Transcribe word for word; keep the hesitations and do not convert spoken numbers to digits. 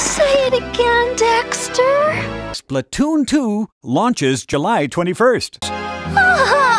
Say it again, Dexter. Splatoon two launches July twenty-first. Ah!